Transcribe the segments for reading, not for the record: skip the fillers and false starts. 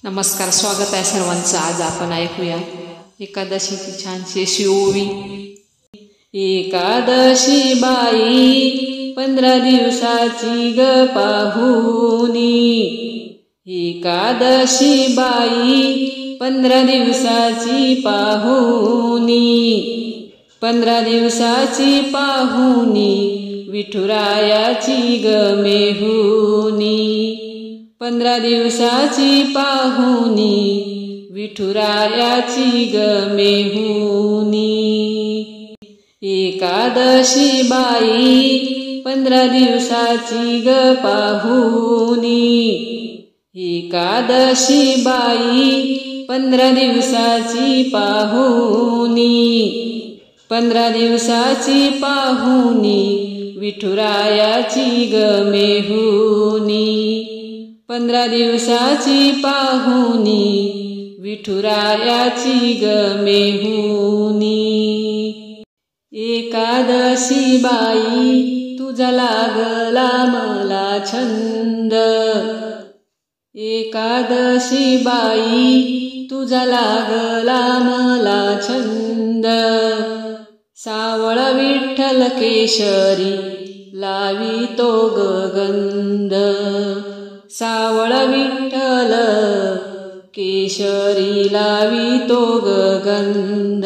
नमस्कार, स्वागत आहे सर्वांचं। आज आपण ऐकूया एकादशीची छानशी अशी ओवी। एकादशी बाई 15 दिवसाची ग पाहुनी, एकादशी बाई 15 दिवसाची पाहुनी, 15 दिवसाची पाहुनी विठुरायाची ग मेहुनी, 15 दिवसाची पाहुनी विठुरायाची ग मेहुनी। एकादशी बाई 15 दिवसाची ग पाहुनी, एकादशी बाई 15 दिवसाची पाहुनी, 15 दिवसाची पाहुनी विठुरायाची ग मेहुनी, 15 दिवसाची पाहुनी विठुरायाची ग मेहुनी। एकादशी बाई तुझा लागला मला छंद, एकादशी बाई तुझा लागला मला छंद, सावळ विठ्ठल केशरी लावितो ग गंध, सावळ विठ्ठल केशरी लावितो ग गंध।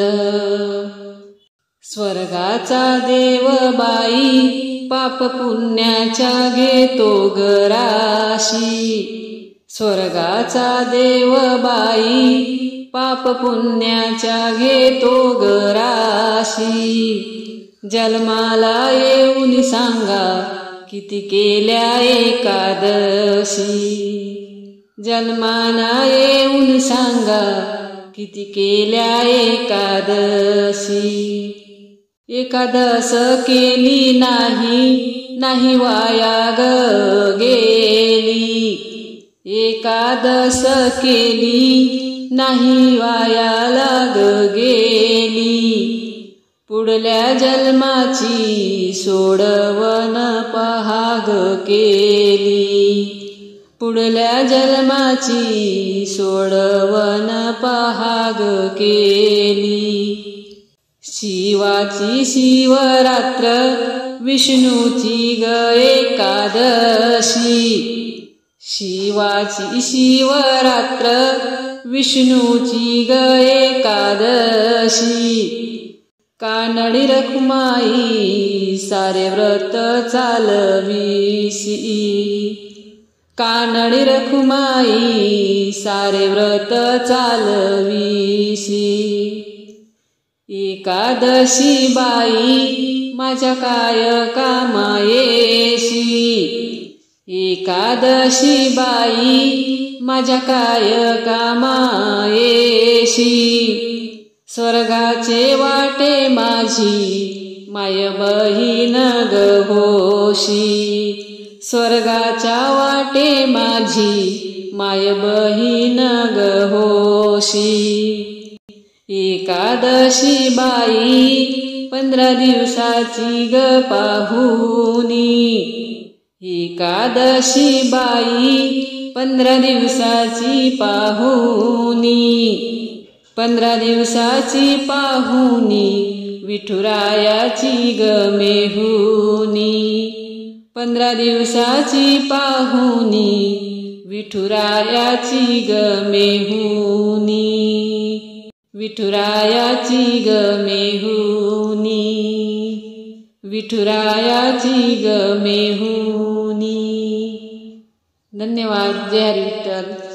स्वर्गाचा देव बाई पाप पुण्याच्या घेतो ग राशी, स्वर्गाचा देव बाई पाप पुण्याच्या घेतो ग राशी। जन्माला येऊन सांगा किती केल्या एकादशी, जन्माला येऊन सांगा किती केल्या एकादशी। एकादश केली नाही, नाही वाया ग गेली, एकादश केली नाही वाया लाग गेली। पुढल्या जन्माची सोडवण पहाग केली, पुढल्या जन्माची सोडवण पहाग केली। शिवाची शिवरात्र विष्णूची ग एकादशी, शिवाची शिवरात्र विष्णूची ग एकादशी। कानडी रखुमाई सारे व्रत चालविसी, कानडी रखुमाई सारे व्रत चालविसी। एकादशी बाई माझ्या काय कामायेशी, एकादशी बाई माझ्या काय कामायेशी। स्वर्गाचे वाटे माझी माय बहीण ग होशी, स्वर्गाच्या वाटे माझी माय बहीण ग होशी। एकादशी बाई 15 दिवसाची ग पाहुनी, एकादशी बाई 15 दिवसाची पाहुनी, 15 दिवसाची पाहुनी विठुरायाची ग मेहुनी, 15 दिवसाची पाहुनी विठुरायाची ग मेहुनी, विठुरायाची ग मेहुनी, विठुरायाची ग मेहुनी। धन्यवाद। जय हरी विठ्ठल।